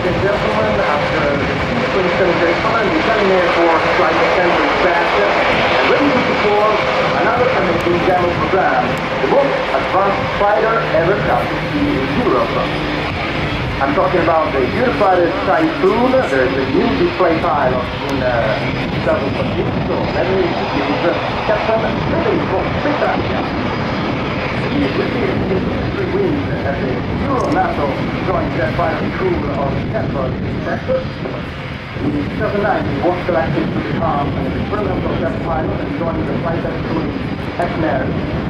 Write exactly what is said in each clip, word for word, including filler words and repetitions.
and gentlemen, after the sequence seven the Italian Air Force Flight Assembly Crash, and ready to perform another amazing demo program, the most advanced fighter ever crafted in Europe. I'm talking about the Eurofighter Typhoon. There's a new display pilot in uh, two thousand fourteen, so let me introduce Captain Federico Petaglia. He received his three wins as a Euro-NATO joint jet fighter crew of Canard sector. In two thousand nine, he was selected to become an experimental jet pilot and joined the flight test crew at canard.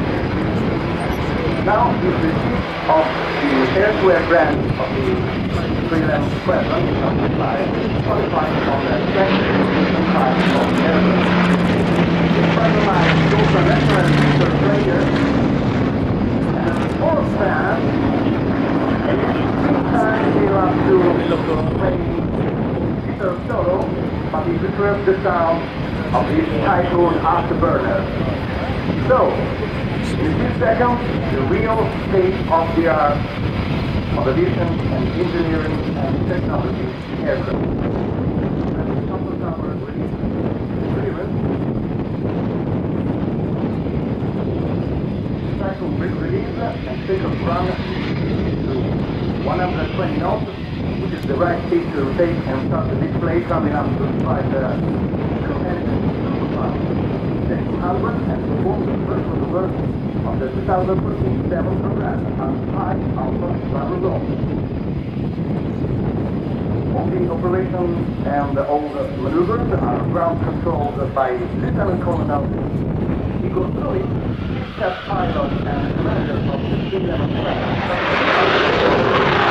Now he's the chief of the air-to-air branch of the three eleven squadron in twenty-five, qualifying on the second type of Airbus. His brother line is also an excellent research player and a sports fan, and his free time he loves to play guitar solo, but he prefers the sound of his Typhoon afterburner. So, in a few seconds, the real state-of-the-art of aviation and engineering and technology aircraft. And the shuttle tower release clearance. Typhoon brig release and take off run to one hundred twenty knots, which is the right speed to rotate and start the display coming up to five uh, Section Albert and perform the first of the work of the two thousand fourteen seven program on high Alpha Bravo Zone. All the operations and all the maneuvers are ground controlled by Lieutenant Colonel Igor Louis, Chief Pilot and Commander of the three eleven Squadron.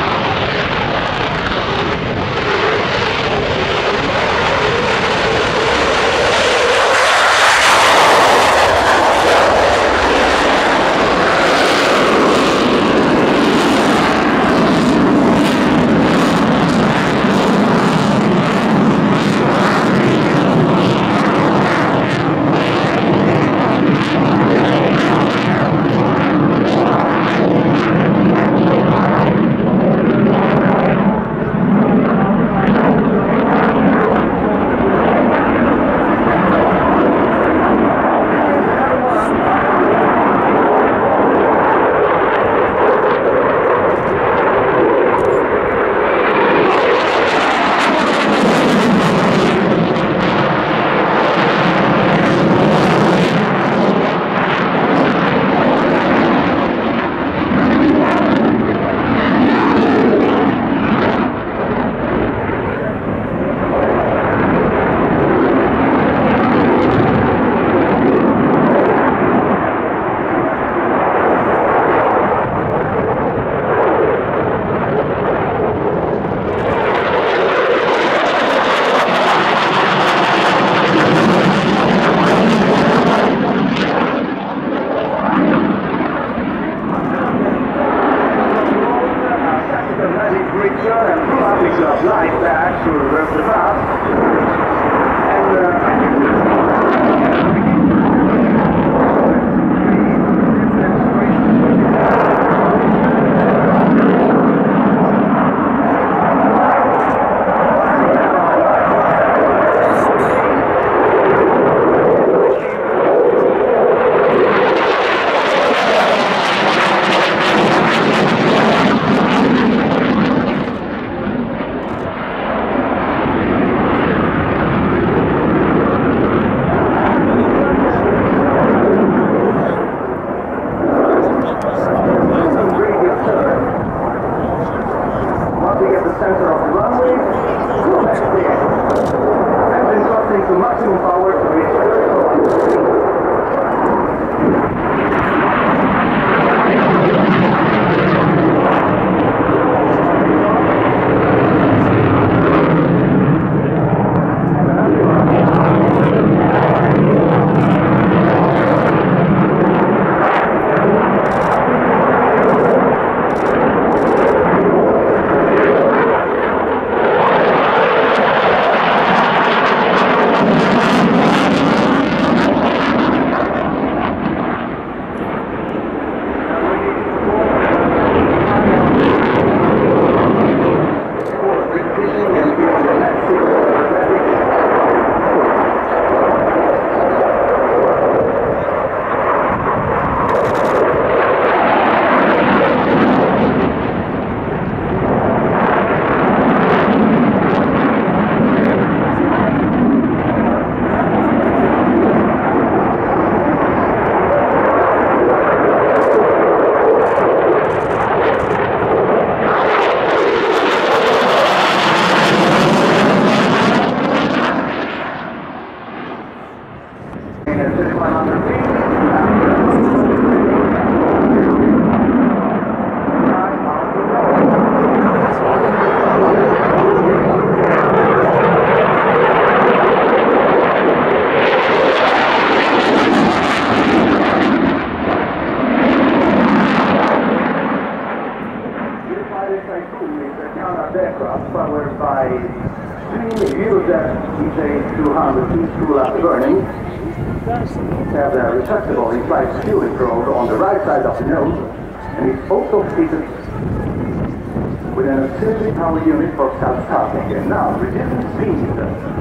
by three Eurojet E J two hundred two burning. Have the retractable in-flight fueling probe on the right side of the nose, and it's also fitted with an auxiliary power unit for self-starting. And now, reducing speed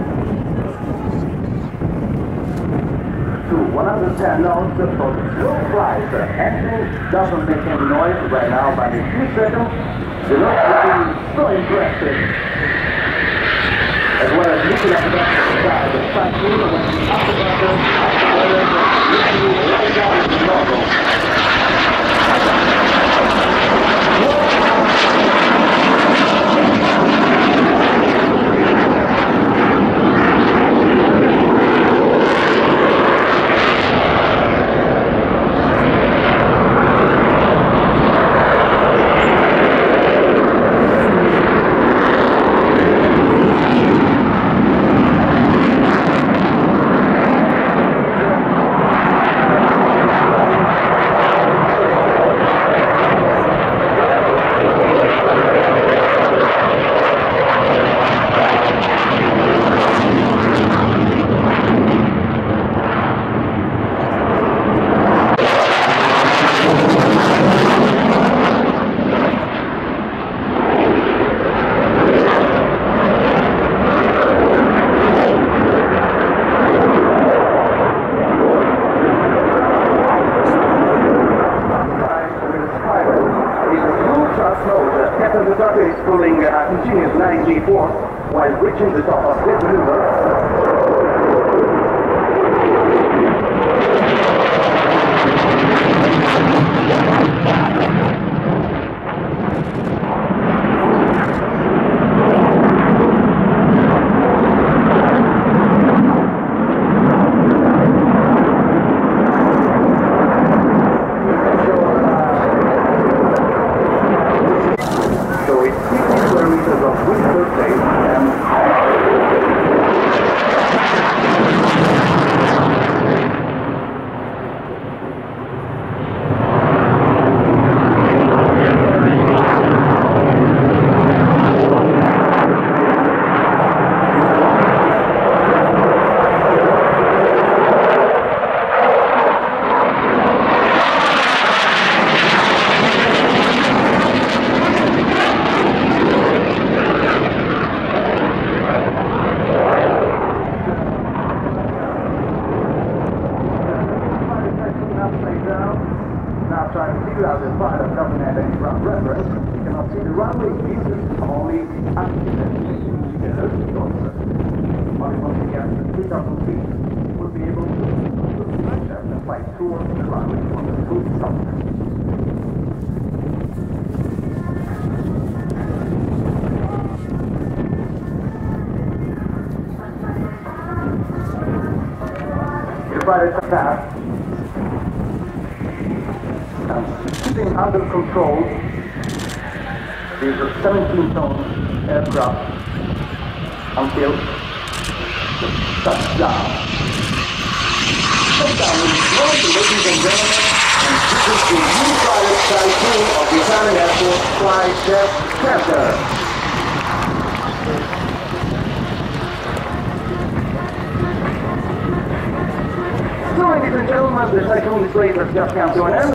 to one hundred ten knots for slow flight. The engine doesn't make any noise right now, but in a few seconds, the noise will be so impressive. As well as looking at the back of the side, the front wheel, when the upper button, upper button, looking right down to the logo. While reaching the top of this maneuver. So it's fifty square meters of winter space and Eurofighter path and keeping under control is a seventeen ton aircraft until the touchdown. Touchdown is one, ladies and gentlemen, and this is the Eurofighter Typhoon of the Italian Air Force Flight Test Center. So, ladies and gentlemen, the Typhoon race has just come to an end.